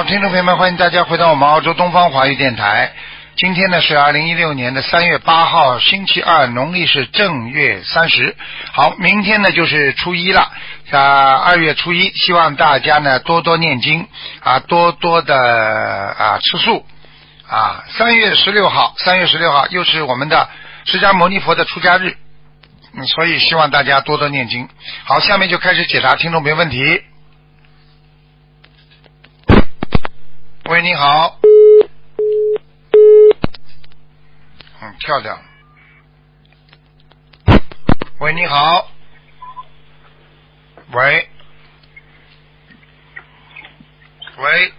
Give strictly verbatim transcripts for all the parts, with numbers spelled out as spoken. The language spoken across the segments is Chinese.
听众朋友们，欢迎大家回到我们澳洲东方华语电台。今天呢是二零一六年的三月八号，星期二，农历是正月三十。好，明天呢就是初一了，啊，二月初一，希望大家呢多多念经啊，多多的啊吃素啊。三月十六号，三月十六号又是我们的释迦牟尼佛的出家日，嗯，所以希望大家多多念经。好，下面就开始解答听众朋友问题。喂，你好。嗯，跳掉。喂，你好。喂。喂。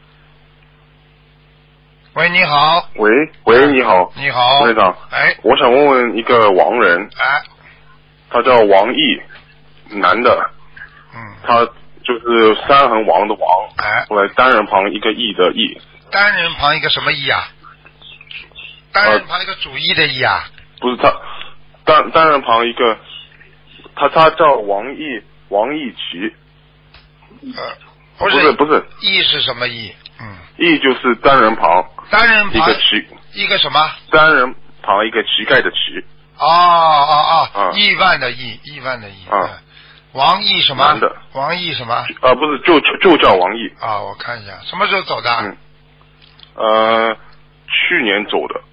喂，你好。 喂喂，你好。 你好。 队长。 哎。 我想问问一个亡人。 哎。 他叫王毅，男的。 嗯。 他就是三横王的王。 哎。 后来单人旁一个义的义。 单人旁一个什么义啊？单人旁一个主义的义啊？ 不是他，单单人旁一个，他他叫王毅，王毅奇。 呃，不是不是， 义是什么义？嗯， 义就是单人旁， 单人旁一个乞， 一个什么？ 单人旁一个乞丐的乞。 哦哦哦， 啊， 亿万的亿，亿万的亿。 啊， 王毅什么？ 男的。 王毅什么？ 啊，不是，就就就叫王毅。 啊，我看一下，什么时候走的？ 嗯，呃，去年走的。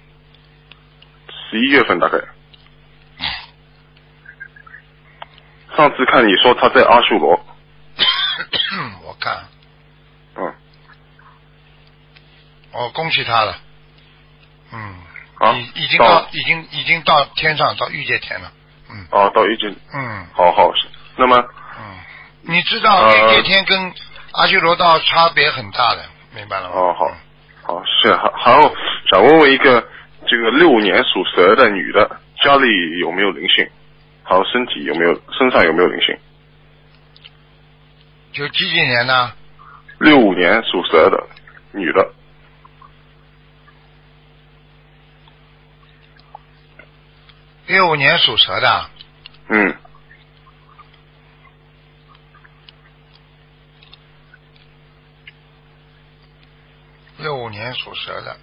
十一月份大概，上次看你说他在阿修罗， 我看， 嗯， 我恭喜他了，嗯， 啊， 已已经到已经已经到天上，到欲界天了，嗯， 哦，到欲界， 嗯， 好好，那么， 嗯，你知道欲界天跟阿修罗道差别很大的，明白了吗？ 哦，好，好是，还还有想问问一个。这个六年属蛇的女的，家里有没有灵性？还有身体有没有，身上有没有灵性？ 就几几年呢？ 六五年属蛇的女的。 六五年属蛇的。 嗯。 六五年属蛇的。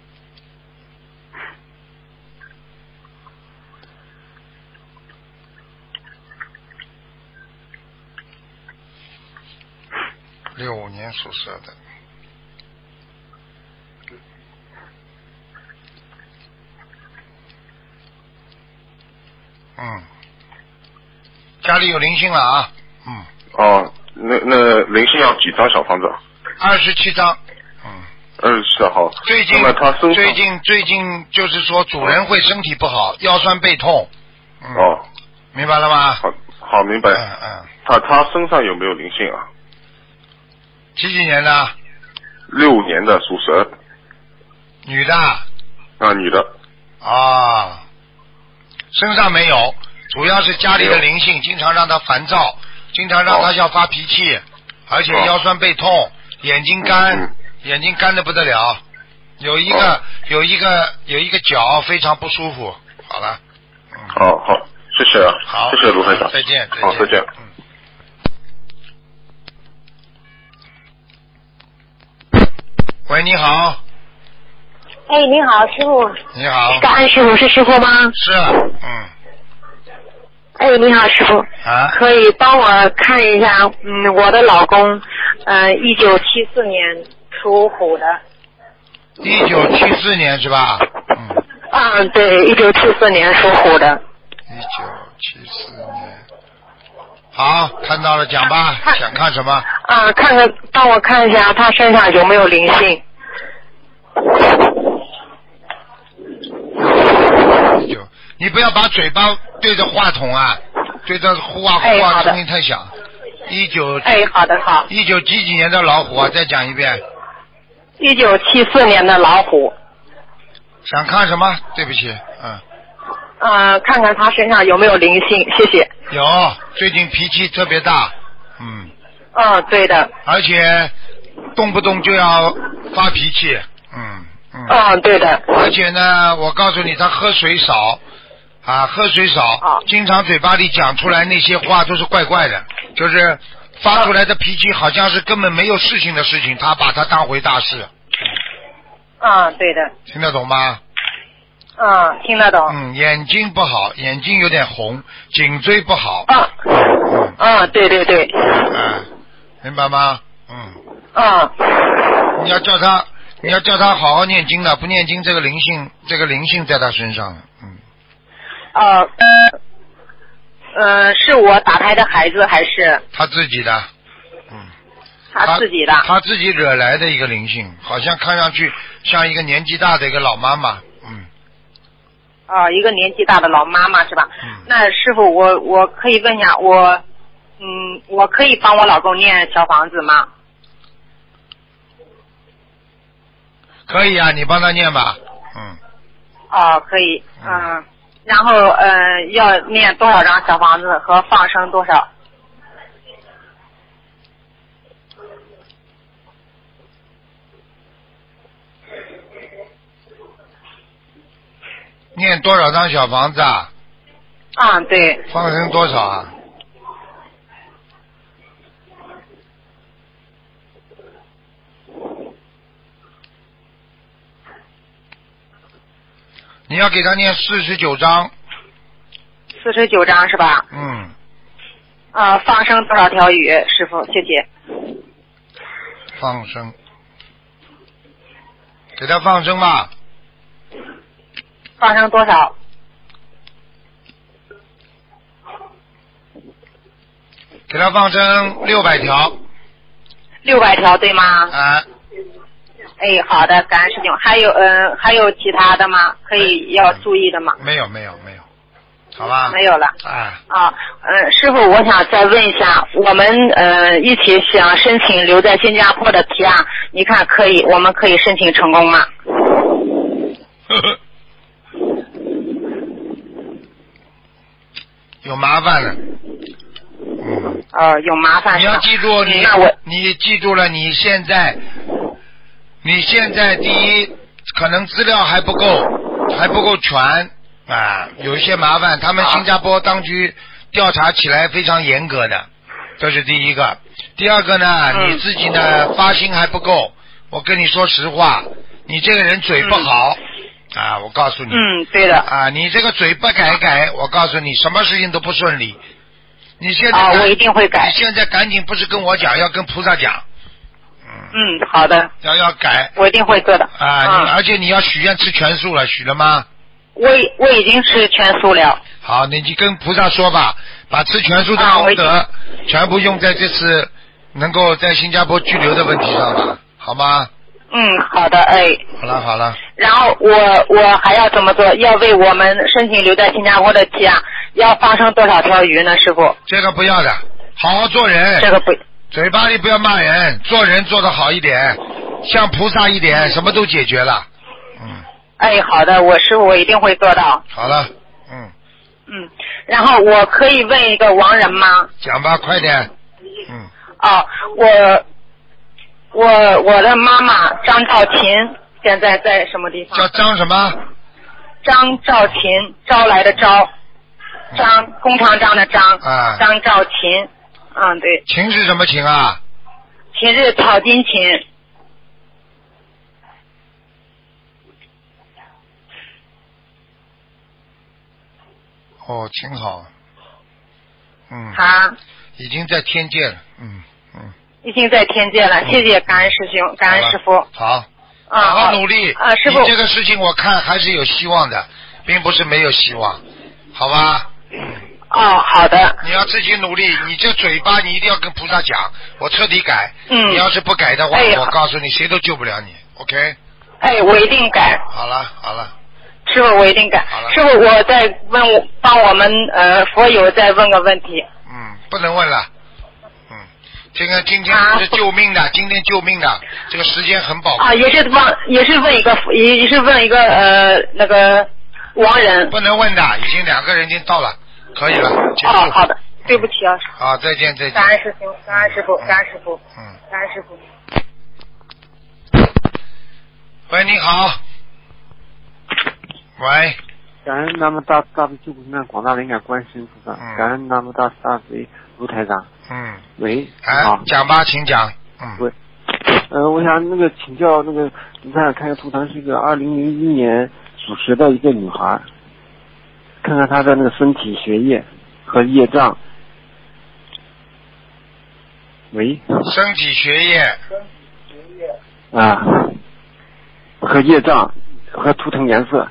六五年属蛇的，嗯，家里有灵性了啊，嗯。 哦，那那灵性要几张小房子？ 二十七张，嗯。 二十七号。 最近那他身最近最近就是说主人会身体不好，腰酸背痛。嗯、 哦。 明白了吗？ 好，好明白。 嗯嗯。 他他身上有没有灵性啊？ 几几年的？ 六五年的属蛇。 女的。 啊，女的。 啊，身上没有，主要是家里的灵性，经常让她烦躁，经常让她要发脾气，哦、而且腰酸背痛，哦、眼睛干，嗯嗯、眼睛干得不得了，有一个、哦、有一个有一个脚非常不舒服。好了。 嗯、好好，谢谢啊。 好， 谢谢卢台长。 再见，再见。 好，再见。 嗯。喂，你好。 哎，你好，师傅。 你好。 感恩师傅，是师傅吗？ 是，嗯。 哎，你好，师傅。 啊。 可以帮我看一下，嗯，我的老公，呃，一九七四年属虎的。 一九七四年是吧？嗯。 啊，对，一九七四年属虎的。 一九七四年。好，看到了，讲吧，想看什么？ 啊，看看，帮我看一下他身上有没有灵性。 你不要把嘴巴对着话筒啊，对着呼啊呼啊，声音太响。一九哎，好的好。 一九几几年的老虎啊？再讲一遍。 一九七四年的老虎。 想看什么？对不起，嗯。 呃，看看他身上有没有灵性，谢谢。 有，最近脾气特别大，嗯。 嗯，对的。 而且动不动就要发脾气，嗯嗯。 嗯，对的。 而且呢，我告诉你，他喝水少，啊，喝水少，经常嘴巴里讲出来那些话都是怪怪的，就是发出来的脾气好像是根本没有事情的事情，他把它当回大事。 嗯，对的。 听得懂吗？ 嗯，听得懂。 嗯，眼睛不好，眼睛有点红，颈椎不好。 啊。 嗯。 嗯，对对对。 嗯，明白吗？嗯。 嗯。 你要叫他，你要叫他好好念经的，不念经，这个灵性，这个灵性在他身上。嗯。 呃，呃，是我打胎的孩子还是？ 他自己的。嗯。 他自己的。 他自己惹来的一个灵性，好像看上去像一个年纪大的一个老妈妈。嗯。 哦，一个年纪大的老妈妈是吧？ 嗯。 那师傅，我我可以问一下，我嗯，我可以帮我老公念小房子吗？ 可以啊，你帮他念吧。嗯。 哦，可以。嗯。嗯然后呃，要念多少张小房子和放生多少？ 念多少张小房子啊？ 啊，对。 放生多少啊？你要给他念四十九章。 四十九章是吧？ 嗯。 啊，放生多少条鱼，师傅，谢谢。 放生。给他放生吧。 放生多少？ 给他放生六百条。 六百条对吗？ 啊。 哎，好的，感恩师兄。还有呃，还有其他的吗？可以要注意的吗？ 没有，没有，没有，好吧？ 没有了。 啊。 啊，呃，师傅，我想再问一下，我们呃一起想申请留在新加坡的提案，你看可以，我们可以申请成功吗？ 呵呵。有麻烦了。嗯。 呃，有麻烦。 你要记住，你那我你记住了，你现在。你现在第一可能资料还不够，还不够全啊，有一些麻烦。他们新加坡当局调查起来非常严格的，这是第一个。第二个呢， 嗯、 你自己呢发心还不够。我跟你说实话，你这个人嘴不好、嗯、啊，我告诉你。 嗯，对的。 啊，你这个嘴不改改，我告诉你，什么事情都不顺利。你现在啊，我一定会改。 你现在赶紧不是跟我讲，要跟菩萨讲。 嗯，好的。 要要改， 我一定会做的。 啊， 嗯、 你而且你要许愿吃全素了，许了吗？ 我我已经吃全素了。 好，你就跟菩萨说吧，把吃全素的功德、啊、全部用在这次能够在新加坡居留的问题上吧，好吗？ 嗯，好的，哎。 好了好了。 然后我我还要怎么做？要为我们申请留在新加坡的提案，要放生多少条鱼呢，师傅？ 这个不要的，好好做人。 这个不。 嘴巴里不要骂人，做人做得好一点，像菩萨一点，什么都解决了。嗯。 哎，好的，我师傅我一定会做到。 好了，嗯。 嗯，然后我可以问一个亡人吗？ 讲吧，快点。嗯。 哦，我我我的妈妈张兆琴现在在什么地方？ 叫张什么？ 张兆琴，招来的招，张、嗯、弓长张的张， 啊， 张兆琴。嗯，对。 琴是什么琴啊？ 琴是草金琴。 哦，琴好。嗯。 啊。 已经在天界了，嗯嗯。 已经在天界了，嗯、谢谢感恩师兄，感恩师傅。 好。 啊， 好好努力。 啊，师傅。 你这个事情我看还是有希望的，并不是没有希望，好吧？ 哦，好的。 你要自己努力，你这嘴巴你一定要跟菩萨讲，我彻底改。 嗯。 你要是不改的话， 哎、 我告诉你，谁都救不了你。OK。 哎，我一定改。 好了好了。 师傅，我一定改。 好了。 师傅，我再问我帮我们呃佛友再问个问题。 嗯，不能问了。嗯，这个今天是救命的，啊、今天救命的，这个时间很宝贵。 啊，也是问，也是问一个，也也是问一个呃那个亡人。 不能问的，已经两个人已经到了。可以了，结束。 哦，好的，对不起啊。 好，再见再见。 感恩师兄，感恩师傅，感恩师傅， 嗯， 感恩师傅。 喂，你好。喂。 感恩南无大大悲救苦救难广大灵感观世音菩萨， 嗯、 感恩南无大慈大悲卢台长。 嗯。 喂。 哎，讲吧，请讲。嗯。 喂。呃，我想那个请教那个，你看看个图腾是一个二零零一年属蛇的一个女孩，看看她的那个身体、学业和业障。喂。 身体、学业。 啊。和业障和图腾颜色。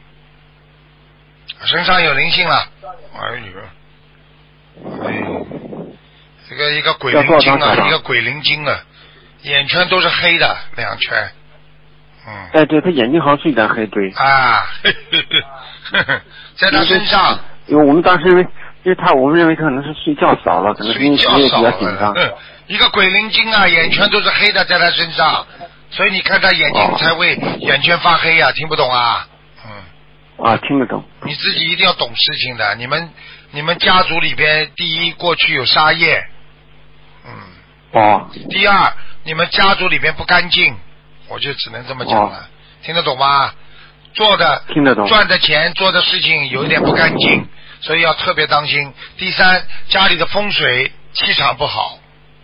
身上有灵性了。哎呦。哎。这个一个鬼灵精啊，一个鬼灵精啊。眼圈都是黑的，两圈，嗯。 哎，对，他眼睛好像是一点黑，对。 啊，呵呵呵在他身上。 因为我们当时认为，因为他我们认为他可能是睡觉少了，可能是因为比较紧张。 一个鬼灵精啊，眼圈都是黑的，在他身上，所以你看他眼睛才会眼圈发黑啊，听不懂啊？ 嗯。啊，听得懂。 你自己一定要懂事情的，你们你们家族里边，第一过去有杀业，嗯。 哦。 第二。你们家族里面不干净，我就只能这么讲了，哦、听得懂吗？做的听得懂， 赚的钱做的事情有一点不干净，所以要特别当心。第三，家里的风水气场不好。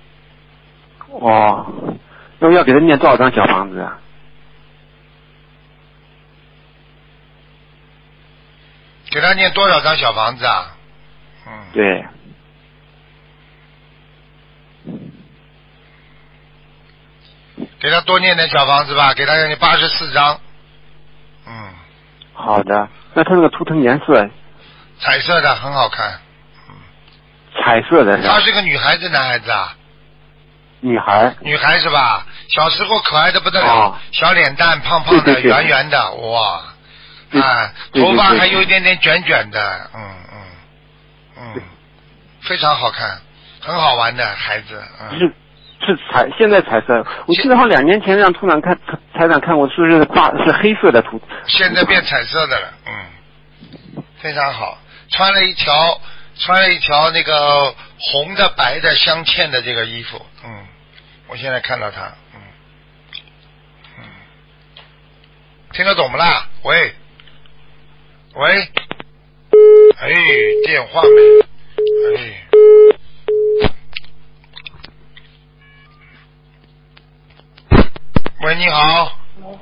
哦，那我要给他念多少张小房子啊？ 给他念多少张小房子啊？嗯， 对。 给他多念点小房子吧，给他念八十四张。嗯。 好的，那他那个图腾颜色？ 彩色的，很好看。 嗯。彩色的是吧？ 她是个女孩子，男孩子啊？ 女孩。 女孩是吧？小时候可爱的不得了， 哦、 小脸蛋，胖胖的， 对对对圆圆的，哇！啊，头发还有一点点卷卷的，嗯嗯嗯，非常好看，很好玩的孩子。嗯。 是。是彩，现在彩色。我记得好像两年前让图长看，台长看过，是不是大是黑色的图？ 现在变彩色的了，嗯，非常好。穿了一条，穿了一条那个红的白的镶嵌的这个衣服，嗯，我现在看到他，嗯嗯，听得懂不啦？喂喂，哎，电话没？哎。喂，你好。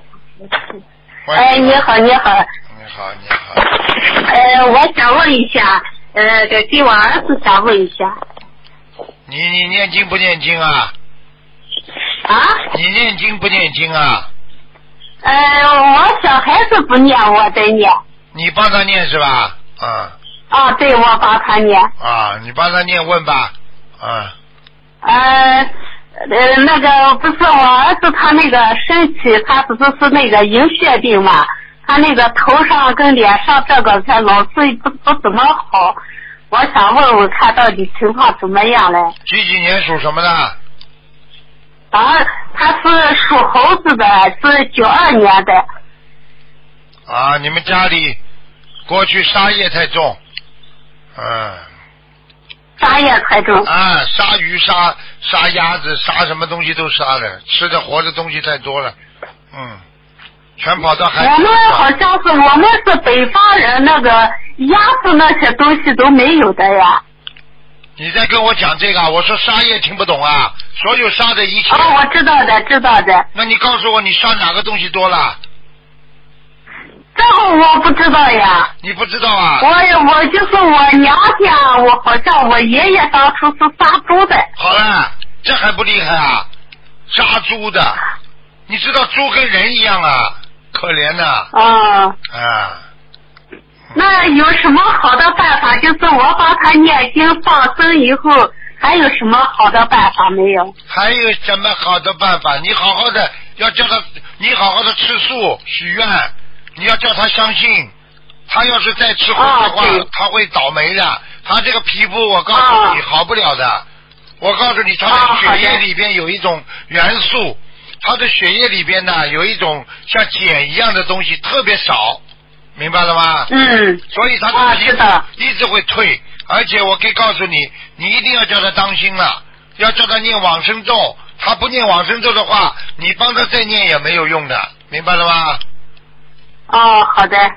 哎，你好，你好。 你好，你好。 呃，我想问一下，呃，给给我儿子想问一下。 你你念经不念经啊？ 啊？ 你念经不念经啊？ 呃，我小孩子不念，我在念。 你帮他念是吧？啊。 啊，对，我帮他念。 啊，你帮他念问吧。啊。 呃。呃，那个不是我儿子，他那个身体，他不是是那个银屑病嘛？他那个头上跟脸上这个他老是不不怎么好，我想问问看到底情况怎么样嘞？ 几几年属什么的？ 啊，他是属猴子的，是九二年的。 啊，你们家里过去杀业太重，嗯。 杀业太重啊！杀鱼、杀杀鸭子、杀什么东西都杀了，吃的活的东西太多了，嗯，全跑到海里。 我们好像是我们是北方人，那个鸭子那些东西都没有的呀。 你在跟我讲这个？我说杀业听不懂啊，所有杀的一切。 哦，我知道的，知道的。 那你告诉我，你杀哪个东西多了？ 这个我不知道呀。 你不知道啊？ 我我就是我娘家，我好像我爷爷当初是杀猪的。 好了，这还不厉害啊？杀猪的，你知道猪跟人一样啊，可怜呐。 啊。 啊。 那有什么好的办法？就是我帮他念经放生以后，还有什么好的办法没有？ 还有什么好的办法？你好好的要叫他，你好好的吃素许愿。你要叫他相信，他要是再吃荤的话，哦、他会倒霉的。他这个皮肤，我告诉你，哦、好不了的。我告诉你，他的血液里边有一种元素，哦、他的血液里边呢有一种像碱一样的东西特别少，明白了吗？ 嗯。 所以他的皮肤一直会退，而且我可以告诉你，你一定要叫他当心了，要叫他念往生咒。他不念往生咒的话，你帮他再念也没有用的，明白了吗？ 哦，好的。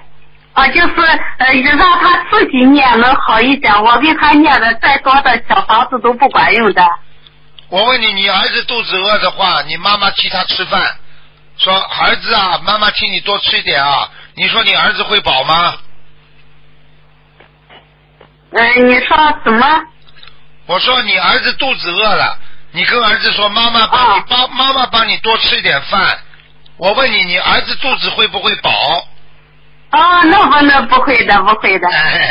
啊，就是呃，让他自己念能好一点。我给他念的再多的小房子都不管用的。 我问你，你儿子肚子饿的话，你妈妈替他吃饭，说儿子啊，妈妈替你多吃一点啊。你说你儿子会饱吗？ 嗯、呃，你说什么？ 我说你儿子肚子饿了，你跟儿子说妈妈帮你帮、哦、妈妈帮你多吃一点饭。我问你，你儿子肚子会不会饱？ 哦，那不那不会的，不会的。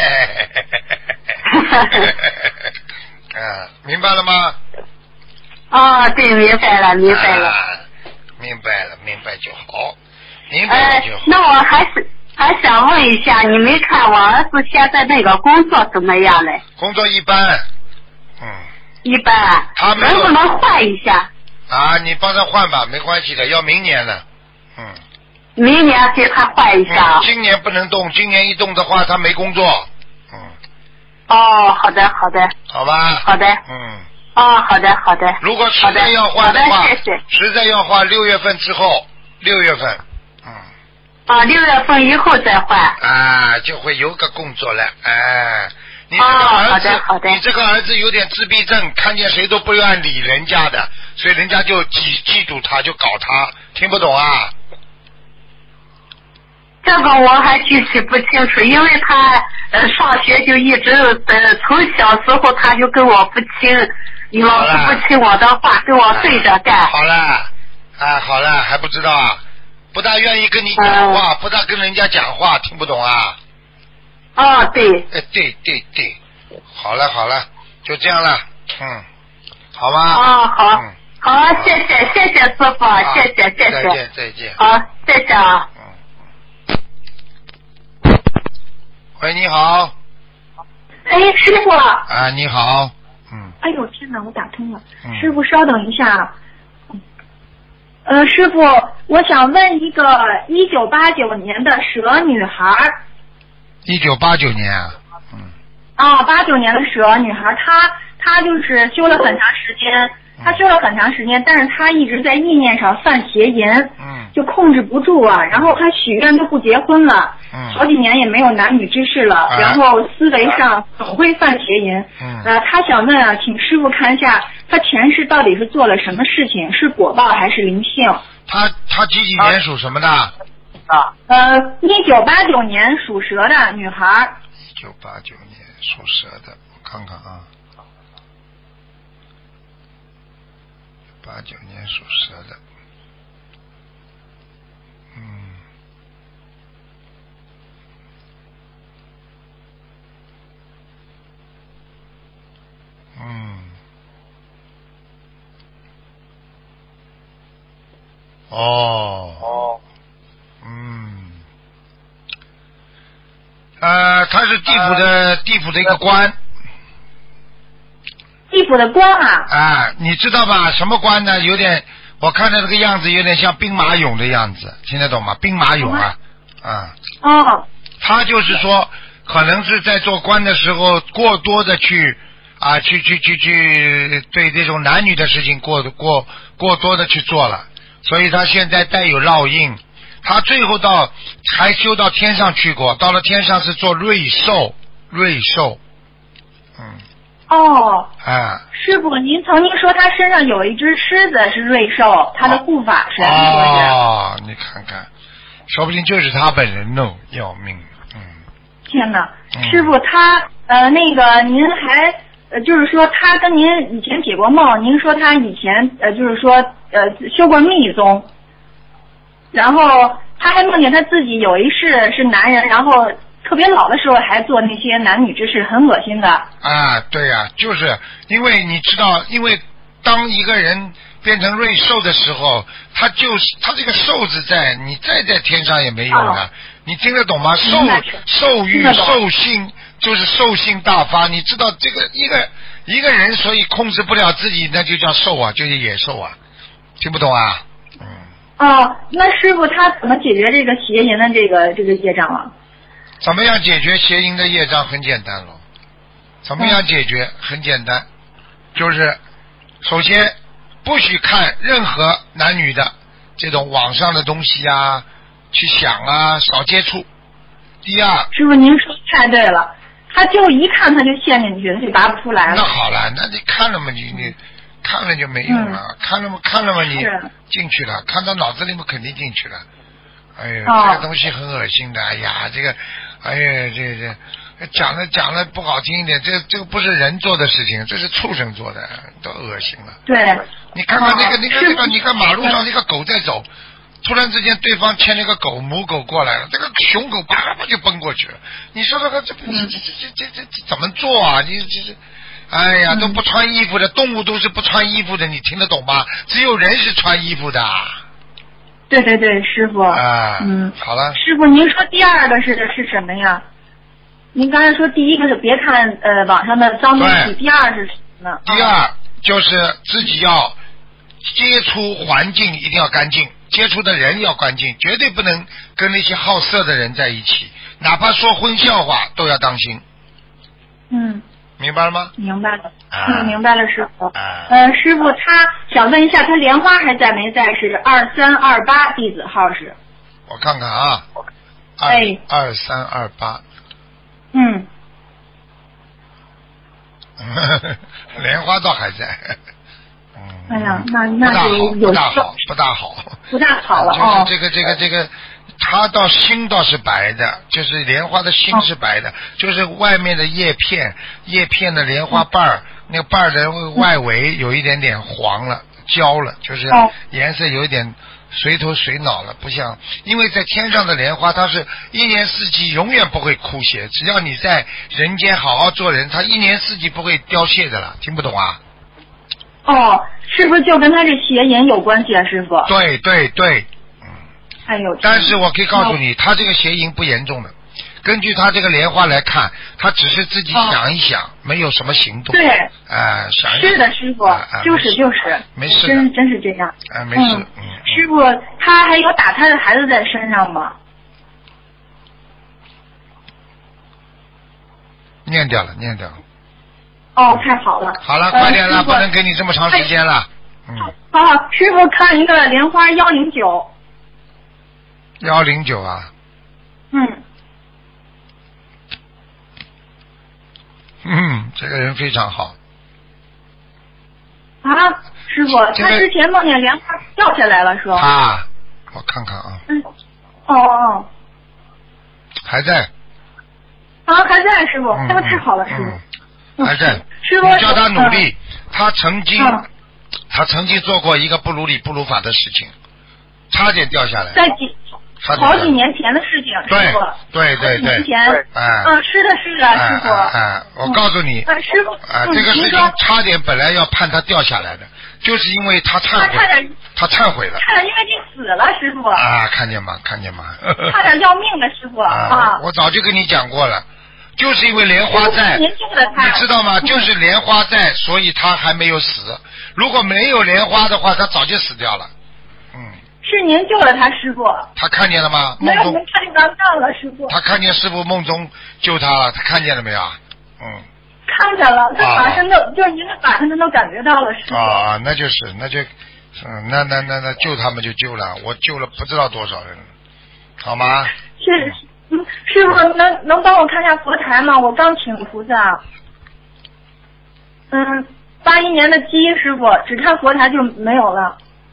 嗯，明白了吗？ 哦，对，明白了，明白了。 啊、明白了，明白就好，明白了就好。 呃、那我还是还想问一下，你没看我儿子现在那个工作怎么样嘞？ 工作一般。嗯。 一般。 他能不能换一下？ 啊，你帮他换吧，没关系的，要明年了。嗯。 明年给他换一下、 嗯。今年不能动，今年一动的话，他没工作。嗯。 哦，好的，好的。 好吧。 好的。 嗯。 哦，好的，好的。 如果实在要换的话， 好的，谢谢。 实在要换，六月份之后，六月份。嗯。 啊，六月份以后再换。 啊，就会有个工作了，哎。你这个儿子、 哦、好的好的， 你这个儿子有点自闭症，看见谁都不愿理人家的，所以人家就记记住他，就搞他，听不懂啊？ 这个我还具体不清楚，因为他呃上学就一直呃从小时候他就跟我不亲，老师不听我的话，跟我对着干。 好了，啊好了，还不知道啊？不大愿意跟你讲话，嗯、不大跟人家讲话，听不懂啊？ 哦，对。 哎，对对对，好了好了，就这样了，嗯，好吧。 哦，好， 嗯、 好，谢谢谢谢师傅，谢谢谢谢。 再见再见。 好，谢谢啊。 嗯。喂，你好。 哎，师傅。 啊，你好。嗯。 哎呦天哪，我打通了。 嗯、 师傅，稍等一下。呃，师傅，我想问一个一九八九年的蛇女孩。 一九八九年啊，嗯。 啊，八九年的蛇女孩，她她就是修了很长时间，她修了很长时间，但是她一直在意念上犯邪淫， 嗯， 就控制不住啊。然后她许愿都不结婚了， 嗯， 好几年也没有男女之事了， 啊、 然后思维上总会犯邪淫。 嗯， 呃，她想问啊，请师傅看一下，她前世到底是做了什么事情，是果报还是灵性？ 她她几几年属什么的？ 啊，呃，一九八九年属蛇的女孩。 一九八九年属蛇的，我看看啊。八九年属蛇的，嗯，嗯，哦，哦。嗯，呃，他是地府的、呃、地府的一个官， 地府的官啊。 啊，你知道吧？什么官呢？有点，我看他这个样子有点像兵马俑的样子，听得懂吗？兵马俑啊，啊。 哦。 他就是说，可能是在做官的时候过多的去啊，去去去去对这种男女的事情过过过多的去做了，所以他现在带有烙印。他最后到还修到天上去过，到了天上是做瑞兽，瑞兽，嗯。 哦。 啊。 师傅，您曾经说他身上有一只狮子是瑞兽，他的护法神。 哦，你看看，说不定就是他本人呢，要命，嗯。 天哪， 嗯、 师傅他呃那个您还呃就是说他跟您以前解过梦，您说他以前呃就是说呃修过密宗。然后他还梦见他自己有一世是男人，然后特别老的时候还做那些男女之事，很恶心的。 啊，对呀、啊，就是因为你知道，因为当一个人变成瑞兽的时候，他就是他这个兽字在，你再在天上也没用的。哦、你听得懂吗？兽兽欲兽性就是兽性大发，你知道这个一个一个人，所以控制不了自己，那就叫兽啊，就是野兽啊，听不懂啊？嗯。 哦，那师傅他怎么解决这个邪淫的这个这个业障啊？ 怎么样解决邪淫的业障？很简单了。怎么样解决？嗯、很简单，就是首先不许看任何男女的这种网上的东西啊，去想啊，少接触。 第二， 师傅您说太对了，他就一看他就陷进去，他就拔不出来了。 那好了，那你看了吗？你你看了就没用了，嗯、看了吗？看了吗？你进去了，看到脑子里面肯定进去了。哎呀，哦、这个东西很恶心的。哎呀，这个，哎呀，这这讲了讲了不好听一点，这这个不是人做的事情，这是畜生做的，都恶心了。 对。 你看看那个，你看那个，你看马路上那个狗在走。突然之间，对方牵了个狗，母狗过来了，这个雄狗叭叭就奔过去了。你说这个这这这这这这怎么做啊？你这是，哎呀，都不穿衣服的动物都是不穿衣服的，你听得懂吗？只有人是穿衣服的。 对对对，师傅。 啊， 嗯， 好了。 师傅，您说第二个是是什么呀？您刚才说第一个是别看呃网上的脏东西，第二是什么呢？ 第二就是自己要接触环境一定要干净。接触的人要干净，绝对不能跟那些好色的人在一起，哪怕说荤笑话都要当心。 嗯， 明白了吗？ 明白了， 啊、 嗯，明白了，师傅。 啊、 呃，师傅，他想问一下，他莲花还在没在？是二三二八，弟子号是。 我看看啊，二哎， 二三二八。 嗯。 莲花倒还在。 哎呀，那那就有不大好，不大好， 不大好了哦。就是这个这个这个，它倒心倒是白的，就是莲花的心是白的，哦、就是外面的叶片，叶片的莲花瓣儿，嗯、那个瓣儿的外围有一点点黄了、焦了，就是颜色有一点随头随脑了，不像，因为在天上的莲花，它是一年四季永远不会枯谢，只要你在人间好好做人，它一年四季不会凋谢的了，听不懂啊？ 哦，是不是就跟他这邪淫有关系啊，师傅？ 对对对，嗯。 哎呦！ 但是我可以告诉你，他这个邪淫不严重的。根据他这个莲花来看，他只是自己想一想，哦、没有什么行动。 对。 啊、呃，想一想。 是的，师傅， 啊啊、 就是就是。 没事。 真真是这样。 啊，没事。 嗯。嗯师傅，他还有打他的孩子在身上吗？ 念掉了，念掉了。 哦，太好了！ 好了，快点了，不能给你这么长时间了。嗯。 好，师傅看一个莲花幺零九。 幺零九啊。 嗯。 嗯，这个人非常好。 啊，师傅， 这个、 他之前梦见莲花掉下来了，说。 啊，我看看啊。 嗯。哦哦。 还在。 啊，还在，师傅，那、嗯、个太好了，师傅。 嗯还在， 师傅， 你叫他努力。嗯、他曾经， 嗯、 他曾经做过一个不如理不如法的事情，差点掉下来。 在几好几年前的事情，师傅。 对对对对。 年前， 哎， 嗯，是的，是的，师傅。 哎，我告诉你， 嗯、师傅， 啊，这个事情差点本来要判他掉下来的，就是因为他忏悔， 他差点， 他忏悔了， 差点因为这死了，师傅。 啊，看见吗？看见吗？ 差点要命的，师傅啊！ 我早就跟你讲过了。就是因为莲花在，你知道吗？就是莲花在，所以他还没有死。如果没有莲花的话，他早就死掉了。嗯。 是您救了他，师傅。 他看见了吗？ 没有，我们看见他干了，师傅。 他看见师傅梦中救他了，他看见了没有？嗯。 看见了，他法身都、啊、就是您的法身他都感觉到了，师傅。 啊，那就是，那就，嗯，那那那那救他们就救了，我救了不知道多少人，好吗？ 是。嗯，师傅能能帮我看一下佛台吗？我刚请菩萨。嗯，八一年的鸡师傅，只看佛台就没有了。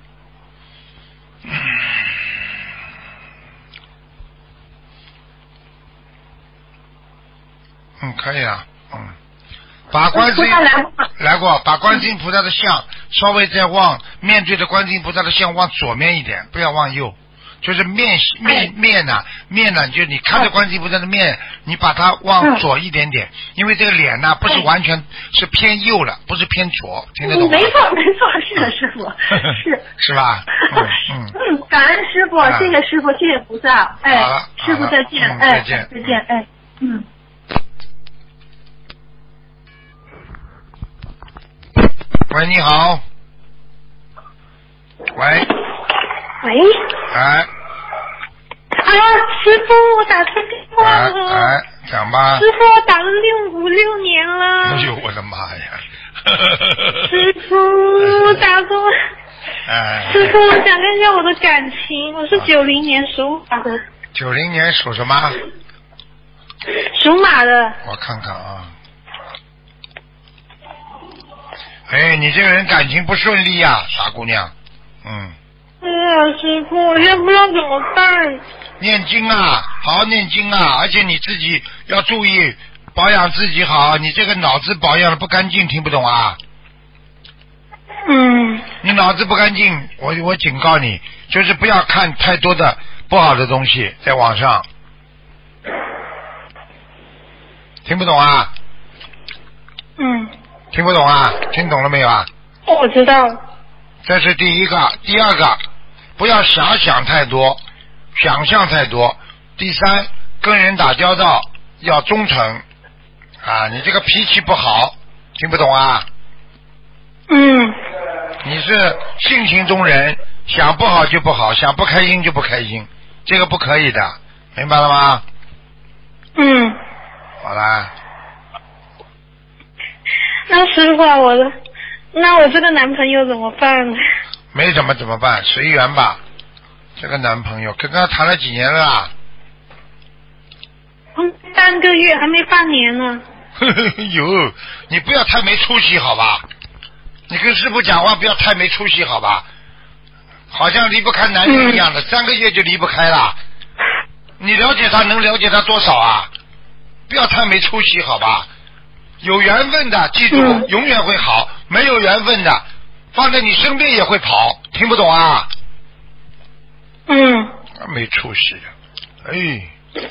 嗯，可以啊，嗯，把观世音来过，把观世音菩萨的像稍微再往面对着观世音菩萨的像往左面一点，不要往右。就是面面面呢、啊，面呢、啊，就你看着观世音菩萨的面，你把它往左一点点，因为这个脸呢、啊、不是完全是偏右了，不是偏左，听得懂吗？ 没错没错，是的，师傅是是吧？嗯嗯嗯，感恩师傅，谢谢师傅，谢谢菩萨，哎， 好了， 师傅再见， 嗯、 哎， 再见， 再见，哎，嗯。 喂，你好。喂。 喂。 哎。 啊，师傅，我打错电话了。 哎，哎讲吧。 师傅，我打了六五六年了。 哎呦，我的妈呀！ 师傅，我打错。 哎。 师傅，我想看一下我的感情，我是九零年属马的。 九零年属什么？ 属马的。 我看看啊。哎，你这个人感情不顺利呀、啊，傻姑娘。嗯。 哎呀，师傅，我也不知道怎么办。 念经啊，好好念经啊，而且你自己要注意保养自己好，你这个脑子保养的不干净，听不懂啊？ 嗯。 你脑子不干净，我我警告你，就是不要看太多的不好的东西在网上。听不懂啊？ 嗯。 听不懂啊？听懂了没有啊？ 我知道。 这是第一个，第二个，不要遐想太多，想象太多。第三，跟人打交道要忠诚啊！你这个脾气不好，听不懂啊？ 嗯。 你是性情中人，想不好就不好，想不开心就不开心，这个不可以的，明白了吗？ 嗯。 好啦。 那师傅啊，我的，那我这个男朋友怎么办呢？ 没怎么怎么办，随缘吧。这个男朋友跟他谈了几年了啦？ 嗯，半个月还没半年呢。 呵呵哟，你不要太没出息好吧？你跟师傅讲话不要太没出息好吧？好像离不开男人一样的，嗯、三个月就离不开了。你了解他能了解他多少啊？不要太没出息好吧？有缘分的记住、嗯、永远会好，没有缘分的放在你身边也会跑，听不懂啊？ 嗯。 没出息，哎。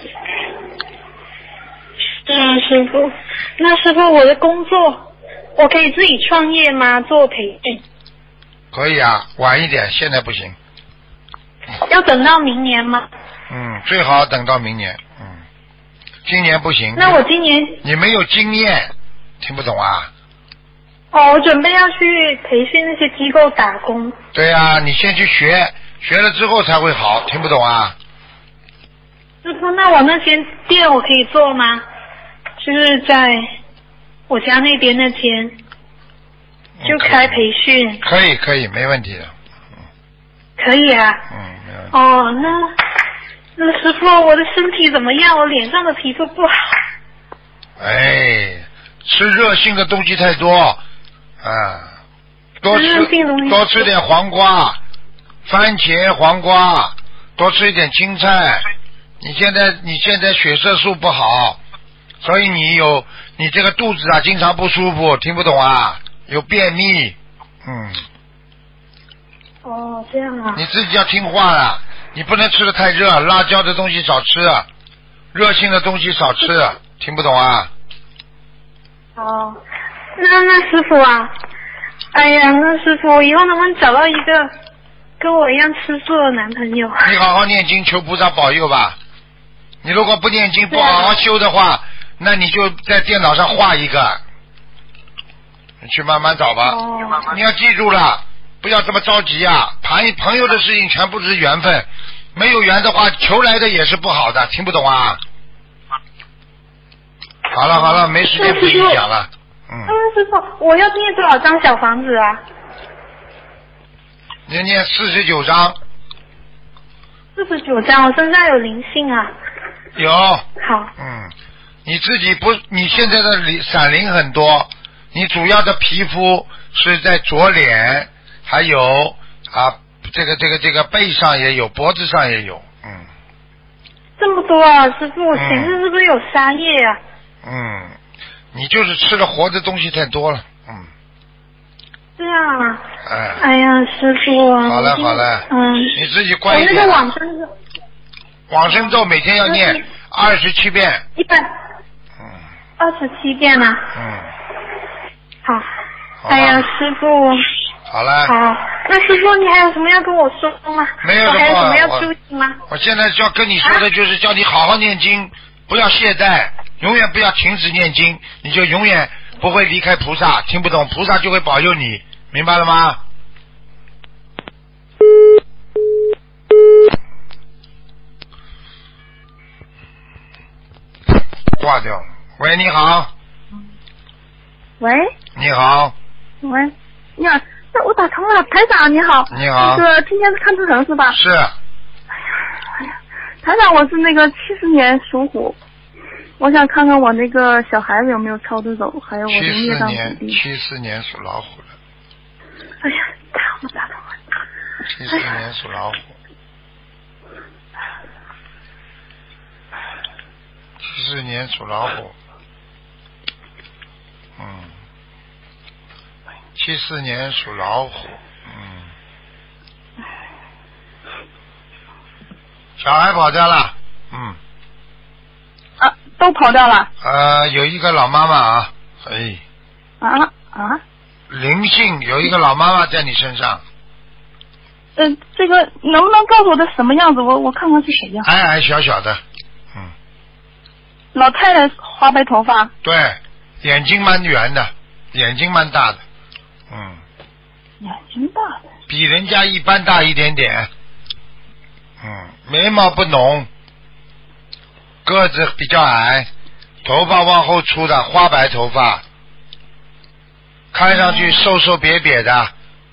嗯，师傅，那师傅我的工作，我可以自己创业吗？做培训？ 可以啊，晚一点，现在不行。 要等到明年吗？ 嗯，最好等到明年。嗯，今年不行。 那我今年你没有经验，听不懂啊？ 哦，我准备要去培训那些机构打工。 对啊，你先去学，学了之后才会好，听不懂啊？ 师傅，那我那间店我可以做吗？就是在我家那边那间，就开培训。 可以可以，没问题的。 嗯、可以啊。 嗯，没问题。 哦，那那师傅，我的身体怎么样？我脸上的皮肤不好。 哎，吃热性的东西太多，啊，多吃多吃点黄瓜、番茄、黄瓜，多吃一点青菜。你现在你现在血色素不好。所以你有你这个肚子啊，经常不舒服，听不懂啊？有便秘，嗯。 哦，这样啊。 你自己要听话了，你不能吃的太热，辣椒的东西少吃，热性的东西少吃，听不懂啊？ 哦，那那师傅啊，哎呀，那师傅，我以后能不能找到一个跟我一样吃素的男朋友？ 你好好念经，求菩萨保佑吧。你如果不念经，不好好修的话。那你就在电脑上画一个，你去慢慢找吧。 哦、 你要记住了，不要这么着急啊！朋朋友的事情全部是缘分，没有缘的话，求来的也是不好的，听不懂啊？好了好了，没时间跟你讲了。嗯。 嗯，师傅，我要念多少张小房子啊？ 你念四十九张。 四十九张，我身上有灵性啊。 有。 好。 嗯。你自己不，你现在的闪灵很多，你主要的皮肤是在左脸，还有啊，这个这个这个背上也有，脖子上也有，嗯。 这么多啊，师傅，我前世是不是有杀业啊？ 嗯，你就是吃的活的东西太多了，嗯。 这样啊。 哎。 哎呀，师傅啊。 好了好了。 嗯。 你自己乖一点。 我那个往生咒。 往生咒每天要念二十七遍。 一百。二十七遍呢、啊。 嗯。 好。哎呀，师傅。 好了。 好，那师傅你还有什么要跟我说吗？ 没有我还有什么要注意吗？ 我现在要跟你说的就是叫你好好念经，啊、不要懈怠，永远不要停止念经，你就永远不会离开菩萨。听不懂，菩萨就会保佑你，明白了吗？挂掉。喂，你好。 喂。 你好。 喂，你好，我打通了，台长你好。 你好。 那个今天是看图腾是吧？ 是。 哎呀，哎呀，台长，我是那个七十年属虎， 我想看看我那个小孩子有没有超度走，还有我的七孽障四年， 比例。 七四年属老虎的。 哎呀，打我打通了。 七四年属老虎。七四年属老虎。嗯。七四年属老虎。嗯。小孩跑掉了。嗯。 啊，都跑掉了。 呃，有一个老妈妈啊，哎。 啊啊。 灵性有一个老妈妈在你身上。 嗯、呃，这个能不能告诉我的什么样子？我我看看是谁呀？ 矮矮小小的，嗯。 老太太，花白头发。 对，眼睛蛮圆的，眼睛蛮大的，嗯。 眼睛大的。 比人家一般大一点点，嗯，眉毛不浓，个子比较矮，头发往后出的花白头发，看上去瘦瘦瘪瘪的。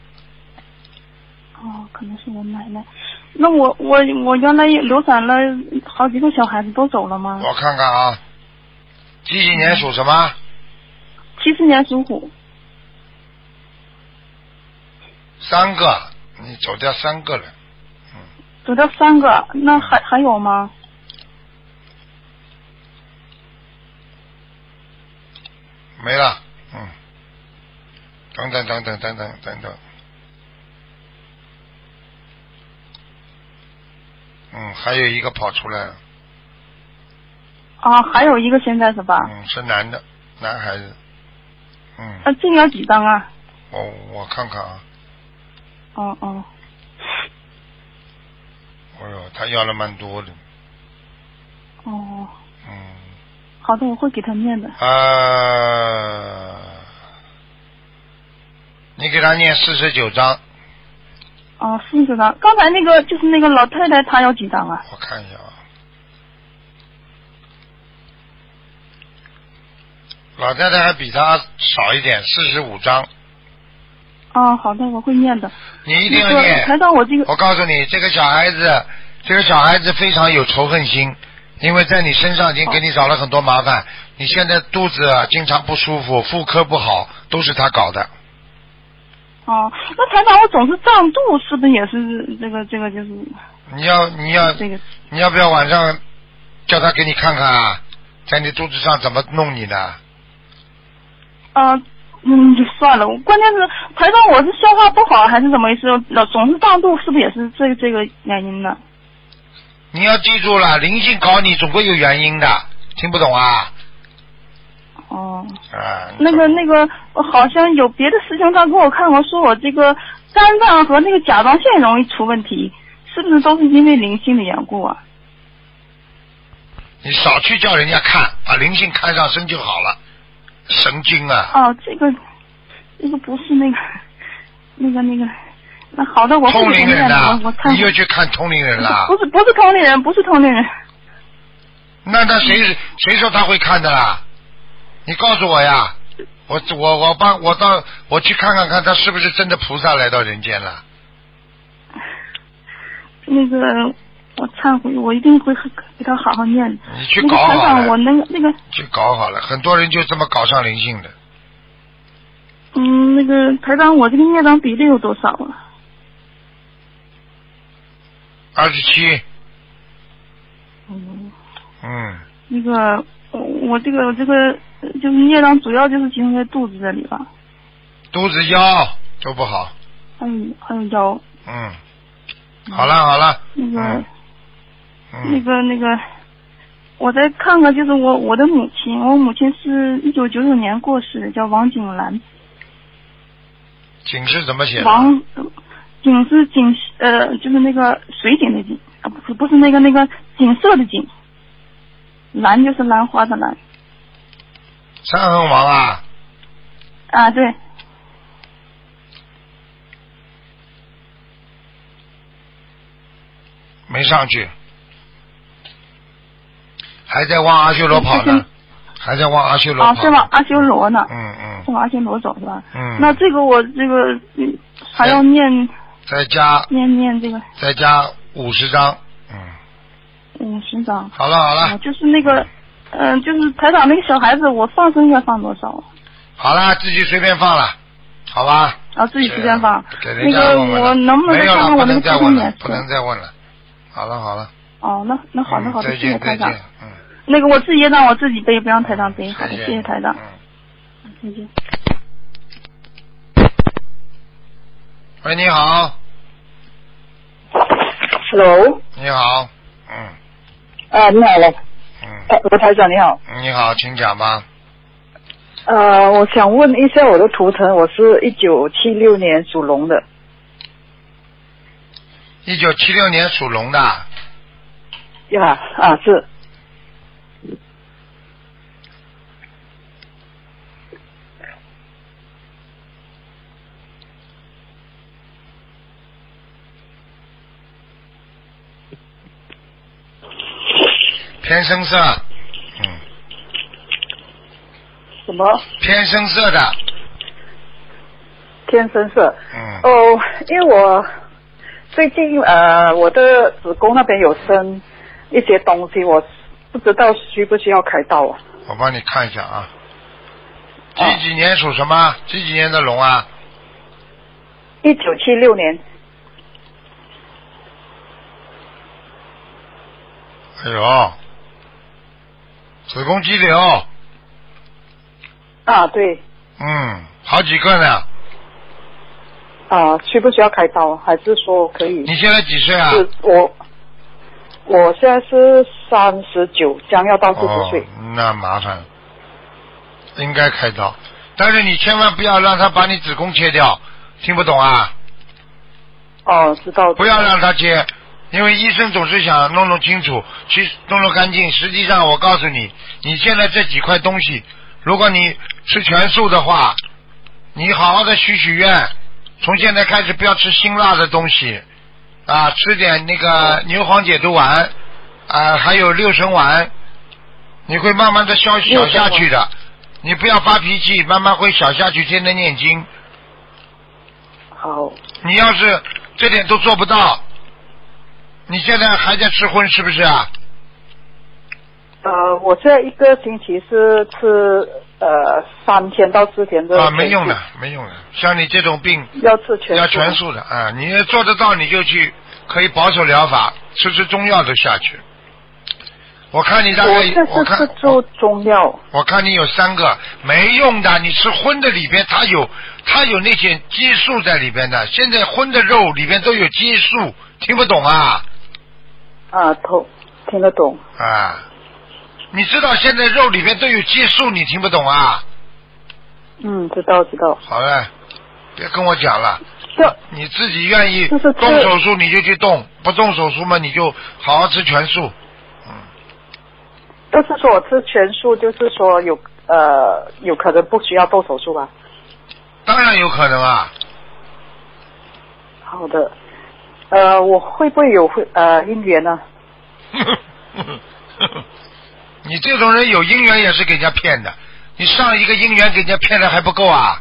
哦，可能是我奶奶。那我我我原来流产了好几个小孩子都走了吗？ 我看看啊，几几年属什么？ 七四年属虎。 三个，你走掉三个了。嗯。 走掉三个，那还、嗯、还有吗？ 没了，嗯。等等等等等等等等。嗯，还有一个跑出来了。 啊，还有一个现在是吧？ 嗯，是男的，男孩子。嗯。 啊，这个要几张啊？ 我我看看啊。 哦哦。 哎呦，他要了蛮多的。 哦。 嗯。 好的，我会给他念的。 呃，你给他念四十九章。 哦，四十九张。刚才那个就是那个老太太，她要几张啊？ 我看一下啊。老太太还比他少一点，四十五张。 哦，好的，我会念的。 你一定要念。 台长，我这个。 我告诉你，这个小孩子，这个小孩子非常有仇恨心，因为在你身上已经给你找了很多麻烦。哦、你现在肚子经常不舒服，妇科不好，都是他搞的。 哦，那台长，我总是胀肚，是不是也是这个这个就是？ 你要你要这个，你要不要晚上叫他给你看看啊？在你肚子上怎么弄你的？ 啊、呃，嗯，就算了。关键是台长，我是消化不好还是怎么回事？老总是胀肚，是不是也是这这个原因呢？ 你要记住了，灵性搞你总归有原因的，听不懂啊？ 哦， 啊， 那个那个，好像有别的师兄他给我看过，说我这个肝脏和那个甲状腺容易出问题，是不是都是因为灵性的缘故啊？ 你少去叫人家看，把灵性看上身就好了，神经啊！ 哦，这个这个不是那个那个那个，那好的，我会通灵人呐， 我我你又去看通灵人了？ 不是不是通灵人，不是通灵人。 那那谁谁说他会看的啦？你告诉我呀，我我我帮我到我去看看看他是不是真的菩萨来到人间了。 那个我忏悔，我一定会给他好好念。 你去搞好了。 那个我那个那个。 去搞好了，很多人就这么搞上灵性的。 嗯，那个台长，我这个孽障比例有多少啊？ 二十七。 嗯。 嗯。 那个我这个我这个。就是孽障主要就是集中在肚子这里吧， 肚子腰都不好， 还有还有腰。 嗯，好了好了。 那个、 嗯嗯、那个那个，我再看看，就是我我的母亲，我母亲是一九九九年过世的，叫王景兰。 景是怎么写的？ 王景是景呃，就是那个水景的景啊，不是不是那个那个景色的景，兰就是兰花的兰。 三横王啊！ 啊，对。 没上去，还在往阿修罗跑呢，还在往阿修罗跑。 啊，在往阿修罗呢。 嗯嗯。 在往阿修罗走是吧？ 嗯。 那这个我这个嗯还要念。 再加。 念念这个。 再加五十张，嗯。 五十张。 好了好了。 啊、就是那个。 嗯、呃，就是台长那个小孩子，我放生应该放多少？ 好了，自己随便放了，好吧？ 啊，自己随便放。 给人家问问那个我能不能没有了， 再看看我那个不能再问了， 七零年？ 不能再问了。好了好了。 哦，那那好，那好的， 再谢谢台长。 见再见，嗯。 那个我自己也让我自己背，不让台长背。好的， 再见谢谢台长。 嗯。 再见。 喂，你好。 Hello。 你好。嗯。 啊，你好了。 嗯。 哎，卢台长你好。 你好，请讲吧。 呃，我想问一下我的图腾，我是一九七六年属龙的。 一九七六年属龙的。 呀啊是。 偏深色。嗯。 什么？ 偏深色的。 偏深色。 嗯。 哦，因为我最近呃我的子宫那边有生一些东西，我不知道需不需要开刀啊？ 我帮你看一下啊。几几年属什么？几几年的龙啊？ 一九七六年。 哎呦，子宫肌瘤。 啊，对。 嗯，好几个呢。 啊，需不需要开刀？还是说可以？ 你现在几岁啊？ 是我，我现在是三十九，将要到四十岁。 哦，那麻烦，应该开刀，但是你千万不要让他把你子宫切掉，听不懂啊？ 哦，知道。 不要让他切。因为医生总是想弄弄清楚，去弄弄干净。实际上，我告诉你，你现在这几块东西，如果你吃全素的话，你好好的许许愿，从现在开始不要吃辛辣的东西，啊，吃点那个牛黄解毒丸，啊，还有六神丸，你会慢慢的消小下去的。你不要发脾气，慢慢会小下去，天天念经。 好。 你要是这点都做不到。你现在还在吃荤是不是啊？ 呃，我现在一个星期是吃呃三天到四天的。 啊，没用的，没用的。像你这种病要吃全素要全素的啊！你做得到你就去，可以保守疗法，吃吃中药都下去。我看你大概， 我这是吃中中药。 我看你有三个没用的，你吃荤的里边它有它有那些激素在里边的，现在荤的肉里边都有激素，听不懂啊？ 啊，听听得懂啊！你知道现在肉里面都有激素，你听不懂啊？ 嗯，知道知道。 好了，别跟我讲了。你自己愿意动手术你就去动，不动手术嘛你就好好吃全素。 嗯。就是说我吃全素，就是说有呃有可能不需要动手术吧？ 当然有可能啊。 好的。呃，我会不会有会呃姻缘呢？ 你这种人有姻缘也是给人家骗的，你上一个姻缘给人家骗的还不够啊？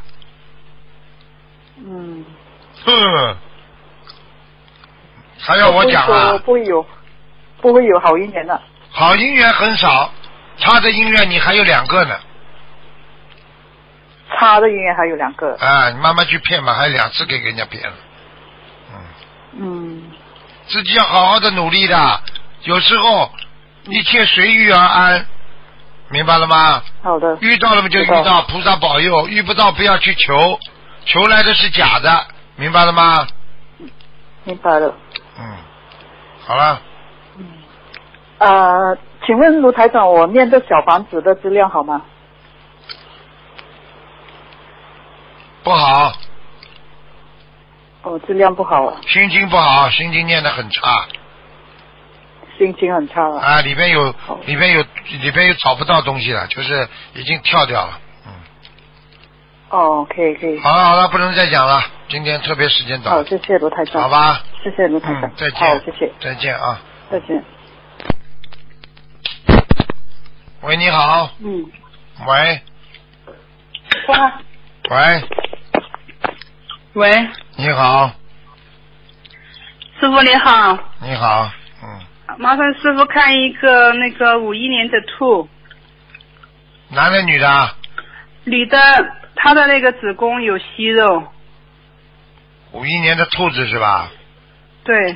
嗯。 哼，还要我讲啊？ 不会有，不会有好姻缘的。 好姻缘很少，差的姻缘你还有两个呢。 差的姻缘还有两个。 啊，你慢慢去骗吧，还有两次给人家骗了。 嗯， 自己要好好的努力的，有时候一切随遇而安，明白了吗？ 好的。 遇到了嘛就遇到，菩萨保佑；遇不到不要去求，求来的是假的，明白了吗？ 明白了。 嗯，好了。 嗯。呃，请问卢台长，我念的小房子的质量好吗？ 不好。 哦，质量不好啊。 心经不好，心经念得很差。 心情很差啊。 啊，里边有里边有里边有找不到东西了，就是已经跳掉了。嗯。 哦，可以可以。 好了好了，不能再讲了，今天特别时间短。 好，谢谢卢台长。 好吧。 谢谢卢台长。 嗯，再见。 好，谢谢。 再见啊。 再见。 喂，你好。 嗯。 喂。 哇。 喂。 喂。 你好。 师傅你好。 你好，嗯。 麻烦师傅看一个那个五一年的兔。 男的女的啊？ 女的，她的那个子宫有息肉。 五一年的兔子是吧？ 对。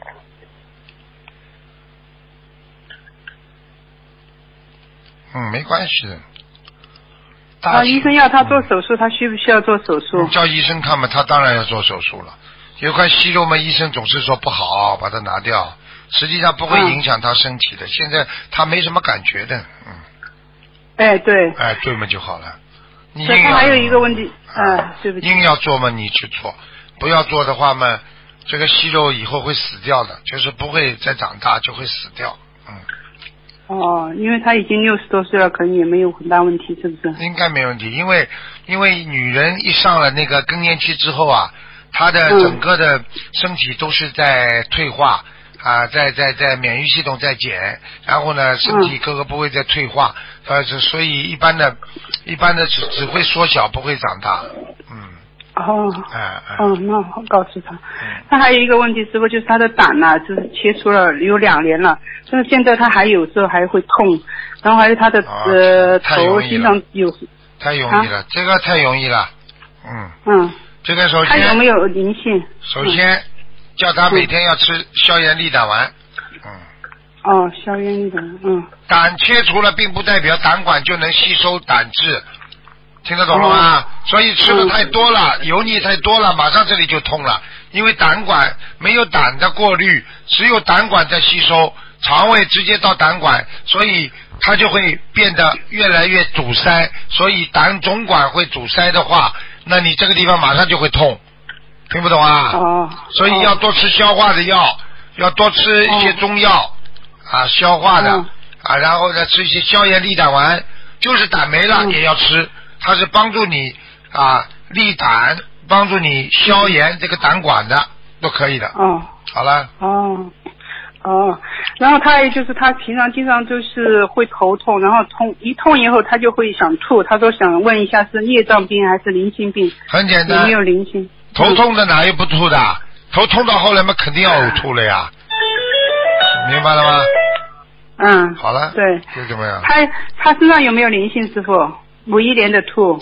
嗯，没关系的。 啊，医生要他做手术，他需不需要做手术？ 叫医生看嘛，他当然要做手术了。有块息肉嘛，医生总是说不好，把它拿掉。实际上不会影响他身体的，嗯、现在他没什么感觉的，嗯。 哎，对。 哎，对嘛就好了。你硬要。还有一个问题，嗯、呃，对不起。 硬要做嘛，你去做；不要做的话嘛，这个息肉以后会死掉的，就是不会再长大，就会死掉，嗯。 哦，因为他已经六十多岁了，可能也没有很大问题，是不是？ 应该没问题，因为因为女人一上了那个更年期之后啊，她的整个的身体都是在退化。嗯啊，在在在免疫系统在减，然后呢，身体各个部位在退化，呃、嗯，所以一般的，一般的只只会缩小，不会长大，嗯。 哦。 哎哎。 哦，那我告诉他。嗯。他还有一个问题，师傅就是他的胆呢、啊，就是切除了有两年了，但是现在他还有时候还会痛，然后还有他的、哦、呃头经常有。 太容易了，啊、这个太容易了，嗯。 嗯。 这个首先。 他有没有灵性？ 首先。嗯叫他每天要吃消炎利胆丸，嗯。 哦，消炎利胆，嗯。 胆切除了，并不代表胆管就能吸收胆汁，听得懂了吗？哦、所以吃的太多了，嗯、油腻太多了，马上这里就痛了。因为胆管没有胆的过滤，只有胆管在吸收，肠胃直接到胆管，所以它就会变得越来越阻塞。所以胆总管会阻塞的话，那你这个地方马上就会痛。听不懂啊？ 哦。 所以要多吃消化的药，哦、要多吃一些中药、哦、啊，消化的、哦、啊，然后呢吃一些消炎利胆丸，就是胆没了也要吃，嗯、它是帮助你啊利胆，帮助你消炎这个胆管的，都可以的。 哦。 好了。 哦。哦，然后他也就是他平常经常就是会头痛，然后痛一痛以后他就会想吐，他说想问一下是孽障病还是灵性病？ 很简单。 有没有灵性？ 头痛的哪有不吐的？头痛到后来嘛，肯定要呕吐了呀，明白了吗？ 嗯。 好了。 对。 就怎么样？ 他他身上有没有灵性，师傅？五一年的兔。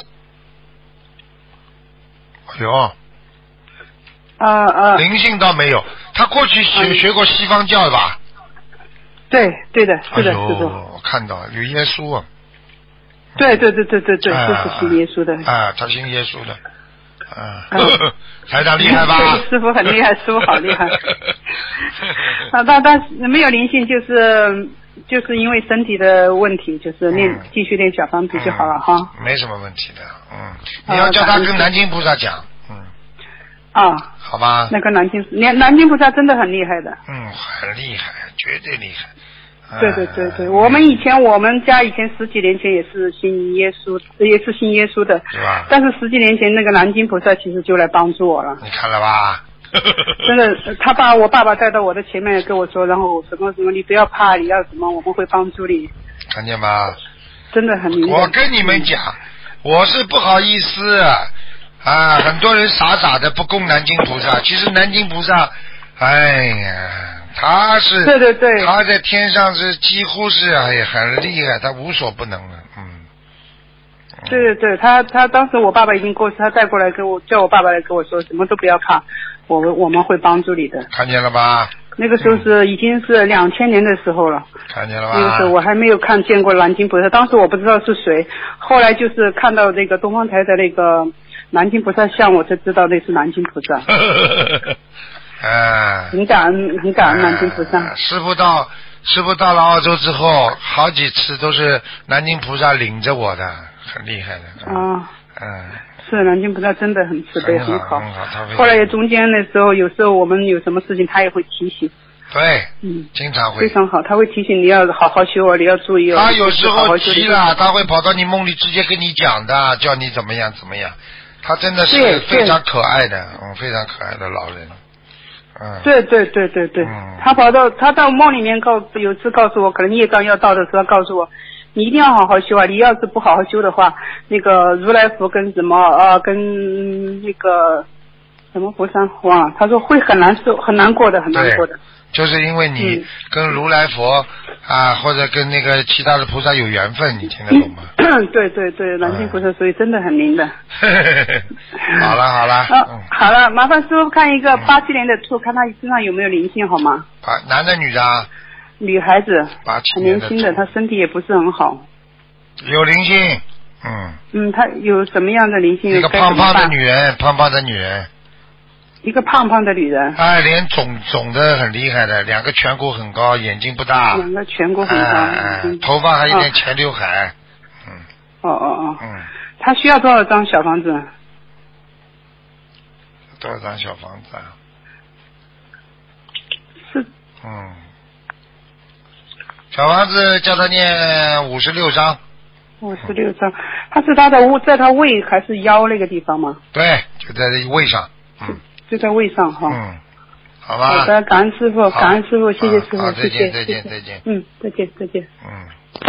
有。 呃呃。 灵性倒没有，他过去学、嗯、学过西方教吧？ 对，对的，是的， 哎、 师傅。 我看到有耶稣啊。 对对对对对对， 啊、 就是信耶稣的。 啊，他信耶稣的。啊，台长厉害吧？ 师傅很厉害，师傅好厉害。啊，但但是没有灵性，就是就是因为身体的问题，就是练、嗯、继续练小方子就好了、嗯、哈。 没什么问题的，嗯，你要叫他跟南京菩萨讲，嗯。 啊。 好吧。 那个南京，南南京菩萨真的很厉害的。 嗯，很厉害，绝对厉害。 对对对对，我们以前我们家以前十几年前也是信耶稣，也是信耶稣的， 是吧？ 但是十几年前那个南京菩萨其实就来帮助我了。 你看了吧？ 真的，他把我爸爸带到我的前面跟我说，然后什么什么，你不要怕，你要什么，我们会帮助你。 看见吗？ 真的很厉害。 我跟你们讲，我是不好意思啊，很多人傻傻的不供南京菩萨，其实南京菩萨，哎呀。他是， 对对对， 他在天上是几乎是哎很厉害，他无所不能了，嗯。 对对对，他他当时我爸爸已经过世，他带过来跟我叫我爸爸来跟我说，什么都不要怕，我们我们会帮助你的。 看见了吧？ 那个时候是、嗯、已经是两千年的时候了。 看见了吧？ 那个时候我还没有看见过南京菩萨，当时我不知道是谁，后来就是看到那个东方台的那个南京菩萨像，我才知道那是南京菩萨。 啊， 很感恩，很感恩南京菩萨。 啊、师父到师父到了澳洲之后，好几次都是南京菩萨领着我的，很厉害的。 嗯、 啊，嗯， 是南京菩萨真的很慈悲，很好。 很好，他后来中间的时候，有时候我们有什么事情，他也会提醒。 对， 嗯， 经常会。 非常好，他会提醒你要好好修哦，你要注意哦。 他有时候急了，他会跑到你梦里直接跟你讲的，叫你怎么样怎么样。他真的是非常可爱的，嗯，非常可爱的老人。嗯， 对对对对对， 嗯、 他跑到他到梦里面告有次告诉我，可能业障要到的时候告诉我，你一定要好好修啊！你要是不好好修的话，那个如来佛跟什么呃跟那个什么佛山忘了，他说会很难受，很难过的，很难过的。 就是因为你跟如来佛啊，或者跟那个其他的菩萨有缘分，你听得懂吗？ 对对对，南京菩萨所以真的很灵的。 好了好了， 啊嗯， 好了，麻烦师傅看一个八七年的兔，看他身上有没有灵性好吗？ 啊，男的女的啊？ 女孩子， 八七很年的年轻的，她身体也不是很好。 有灵性，嗯。 嗯，她有什么样的灵性？ 一个该怎么办胖胖的女人，胖胖的女人。 一个胖胖的女人。 哎，脸肿肿的很厉害的，两个颧骨很高，眼睛不大。 两个颧骨很高。 哎哎嗯、 头发还有点前刘海。 嗯。哦哦哦。 嗯。 她需要多少张小房子？ 多少张小房子啊？ 是。 嗯。小房子叫他念五十六章。 五十六章，他是他的胃，在他胃还是腰那个地方吗？ 对，就在这胃上。嗯。 就在胃上哈。 嗯。好吧。 好的，感恩师傅，感恩师傅，谢谢师傅， 好，再见， 谢谢， 再见， 谢谢再见。 嗯，再见，再见。 嗯。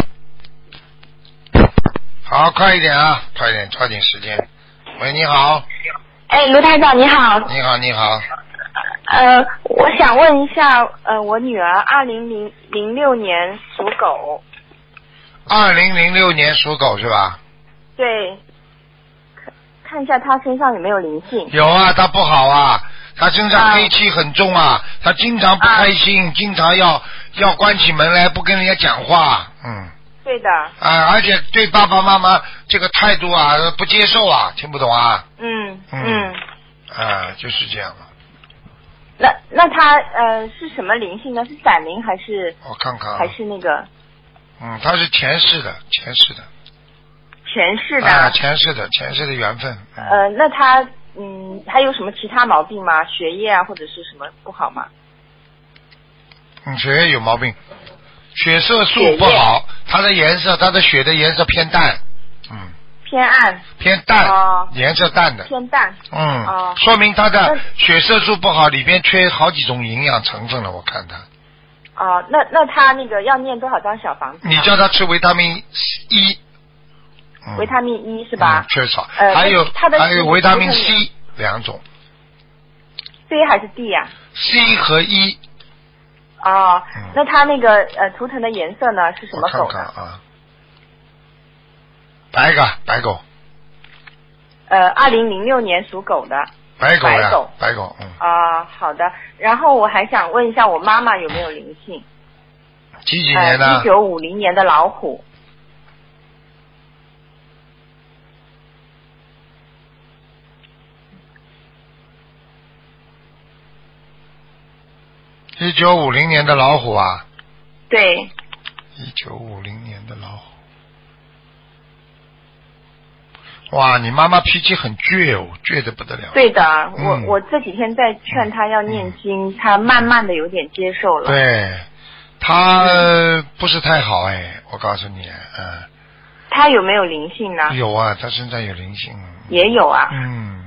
好，快一点啊，快一点，抓紧时间。喂，你好。 哎，卢台长你好。 你好，你好。 呃，我想问一下，呃，我女儿二零零零六年属狗。 二零零六年属狗是吧？ 对。看一下她身上有没有灵性。 有啊，她不好啊，她身上黑气很重啊，她经常不开心，啊、经常要要关起门来不跟人家讲话，嗯。 对的。 啊，而且对爸爸妈妈这个态度啊不接受啊，听不懂啊。 嗯嗯。 嗯啊，就是这样了。 那那她呃是什么灵性呢？是散灵还是？ 我看看、啊。 还是那个？ 嗯，她是前世的，前世的。 前世的。 啊，前世的，前世的缘分。 嗯、呃，那她嗯还有什么其他毛病吗？血液啊，或者是什么不好吗？ 嗯，血液有毛病。血色素不好，它的颜色，它的血的颜色偏淡，嗯， 偏暗， 偏淡， 哦、 颜色淡的， 偏淡， 嗯， 哦、 说明它的血色素不好，里边缺好几种营养成分了，我看它。 哦，那那他那个要念多少张小房子？ 你叫他吃维他命 E，、 嗯、维他命 E 是吧？ 嗯、缺少， 呃、 还有他的还有维他命 C 两种。 C 还是 D 呀、啊、 ？C 和 E。 哦， 嗯、 那它那个呃图腾的颜色呢是什么狗呢？ 我看看啊，白个白狗。 呃，二零零六年属狗的。 白狗呀， 白狗， 白狗，嗯。 啊、呃，好的。然后我还想问一下，我妈妈有没有灵性？ 几几年的？ 一九五零年的老虎。 一九五零年的老虎啊。 对。 一九五零年的老虎。哇，你妈妈脾气很倔哦，倔得不得了。 对的， 嗯、 我我这几天在劝她要念经，嗯、她慢慢的有点接受了。 对，她、嗯、不是太好哎，我告诉你，嗯。 她有没有灵性呢？ 有啊，她身上有灵性。 也有啊。 嗯。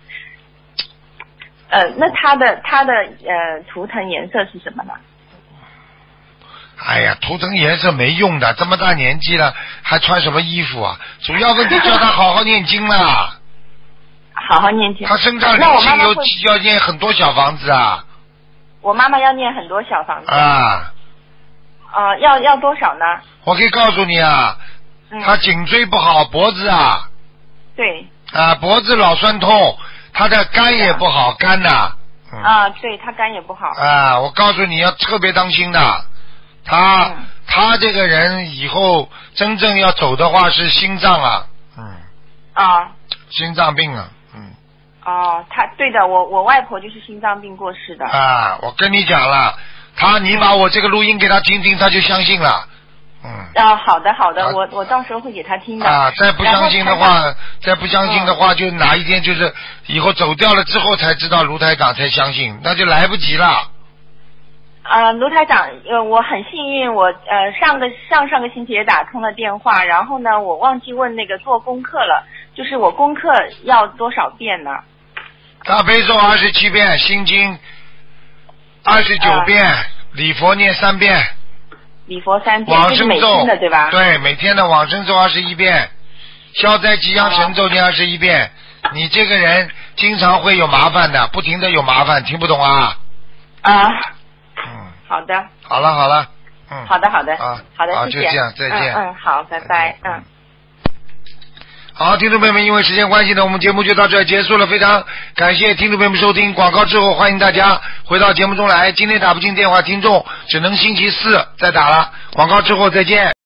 呃，那她的她的呃图腾颜色是什么呢？ 哎呀，图腾颜色没用的，这么大年纪了还穿什么衣服啊？主要问题叫他好好念经啦。 好好念经。 他身上灵性有要念很多小房子啊。 我妈妈要念很多小房子。 啊。 啊、呃，要要多少呢？ 我可以告诉你啊， 嗯、 他颈椎不好，脖子啊。 对。 啊，脖子老酸痛，他的肝也不好，肝呐。 嗯、啊，对他肝也不好。 啊，我告诉你要特别当心的。他、嗯、他这个人以后真正要走的话是心脏啊，嗯， 啊， 心脏病啊，嗯。 哦，他对的，我我外婆就是心脏病过世的。 啊，我跟你讲了，他你把我这个录音给他听听，他就相信了，嗯。 啊，好的好的，我我到时候会给他听的。 啊，再不相信的话，再不相信的话，就哪一天就是以后走掉了之后才知道卢台长才相信，那就来不及了。 呃，卢台长，呃，我很幸运，我呃上个上上个星期也打通了电话，然后呢，我忘记问那个做功课了，就是我功课要多少遍呢？ 大悲咒二十七遍，心经二十九遍，呃、礼佛念三遍， 礼佛三遍， 往生咒每天的对吧？ 对，每天的往生咒二十一遍，消灾吉祥神咒念二十一遍。哦、你这个人经常会有麻烦的，不停的有麻烦，听不懂啊？ 啊。 嗯， 好的。 好了好了，嗯。 好的好的。 啊。 好的， 好， 谢谢。 就这样，再见。 嗯嗯，好，拜拜，嗯。 好，听众朋友们，因为时间关系呢，我们节目就到这儿结束了。非常感谢听众朋友们收听广告之后，欢迎大家回到节目中来。今天打不进电话，听众只能星期四再打了。广告之后再见。